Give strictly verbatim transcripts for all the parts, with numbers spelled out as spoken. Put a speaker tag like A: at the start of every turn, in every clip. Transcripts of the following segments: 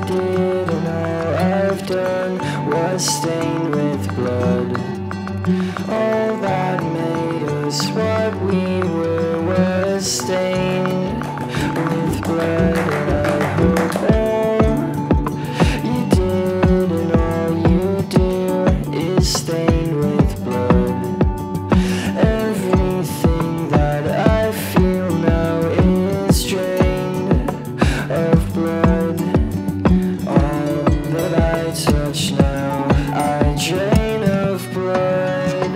A: did and all I've done was stained with blood. All that made us what we were was stained with blood. And I hope all you did and all you do is stained with blood. Everything that I feel now is drained of blood. All that I touch now, I drain of blood.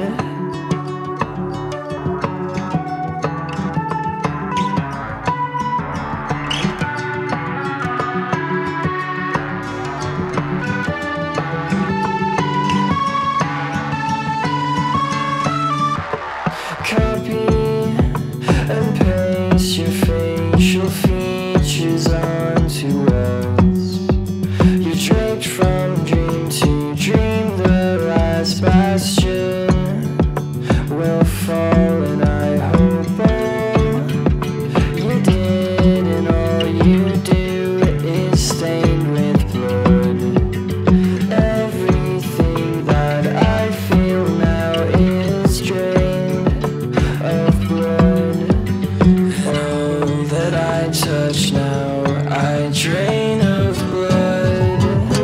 A: Copy and paste your facial features onto walls. You draped from dream to dream, the last bastion will fall. And I hope all you did and all you do is stained with blood. Everything that I feel now is drained of blood. All that I touch now, I drain of blood.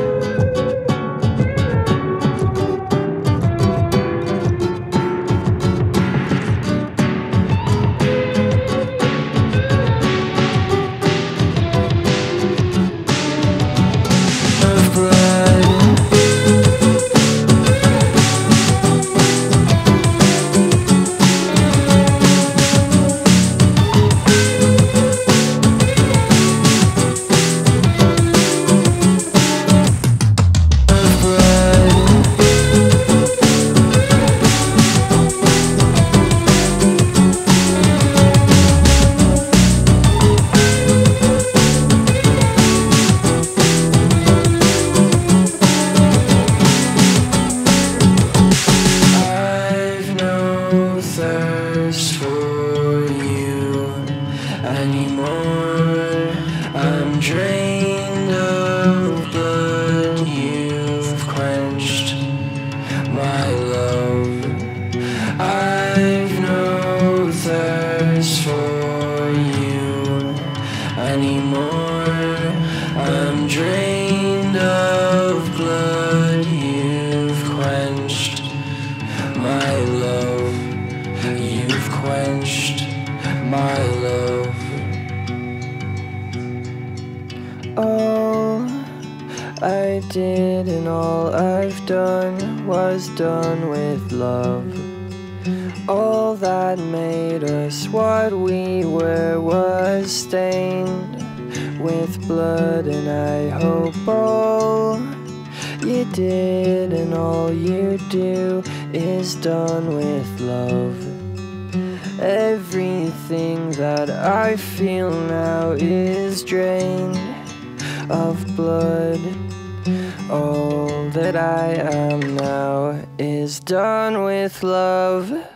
A: Of blood. Thirst for you anymore. I'm drained of blood. You've quenched my love. I've no thirst for you anymore. I'm drained of blood. You've quenched my love. You've quenched my love. All I did and all I've done was done with love. All that made us what we were was stained with blood. And I hope all you did and all you do is done with love. Everything that I feel now is drained of blood. All that I am now is done with love.